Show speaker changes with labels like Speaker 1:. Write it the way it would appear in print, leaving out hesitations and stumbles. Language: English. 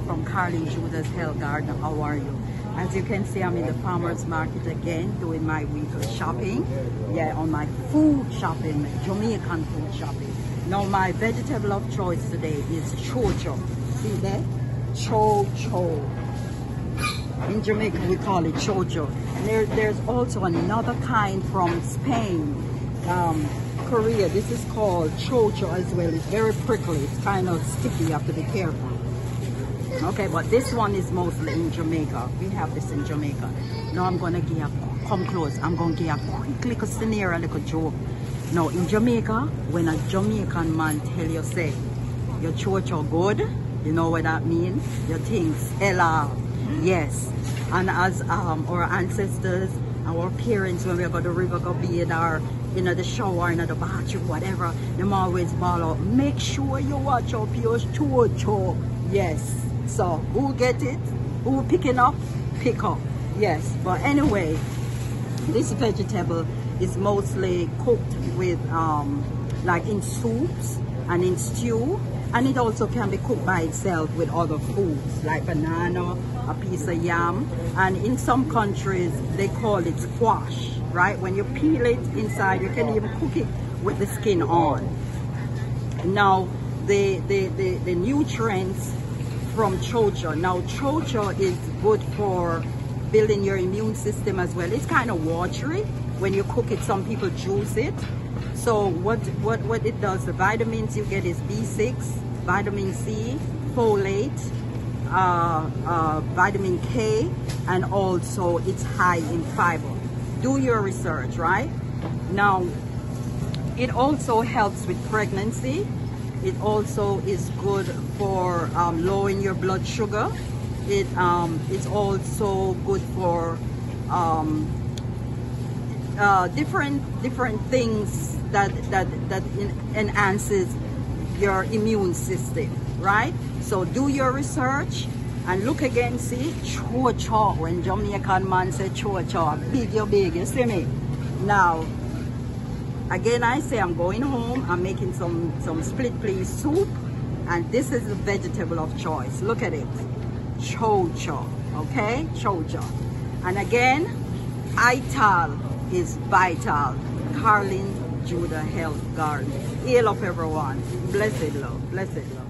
Speaker 1: from Carlin Judah's Health Garden. How are you? As you can see, I'm in the farmers market again doing my weekly shopping. Yeah, on my food shopping, Jamaican food shopping. Now my vegetable of choice today is chocho. See that? Chocho. In Jamaica we call it chocho. And there's also another kind from Spain, Korea. This is called chocho as well. It's very prickly. It's kind of sticky. You have to be careful. Okay, but this one is mostly in Jamaica. We have this in Jamaica. Now I'm gonna give come close. I'm gonna give a quick little scenario, a little joke. Now in Jamaica, when a Jamaican man tell you say your chocho good, you know what that means? You think Ella. Yes. And as our ancestors, our parents, when we go to the river, go bathe, or in the shower, in the bathroom, whatever, them always ball out, make sure you watch up your chocho. Yes. So who get it? Who picking up? Pick up. Yes. But anyway, this vegetable is mostly cooked with like in soups and in stew, and it also can be cooked by itself with other foods like banana, a piece of yam, and in some countries they call it squash, right? When you peel it inside, you can even cook it with the skin on. Now the nutrients from chocho. Now chocho is good for building your immune system as well. It's kind of watery when you cook it. Some people juice it. So what it does, the vitamins you get is B6, vitamin C, folate, vitamin K, and also it's high in fiber. Do your research, right? Now it also helps with pregnancy. It also is good for lowering your blood sugar. It's also good for different things that enhances your immune system, right? So do your research and look again. See, chocho. When Jamaican man say chocho, big, you see me? Now again, I say I'm going home. I'm making some split pea soup, and this is the vegetable of choice. Look at it, chocho. Okay, chocho. And again, ital is vital. Carlin Judah Health Garden. Hail up everyone. Blessed love. Blessed love.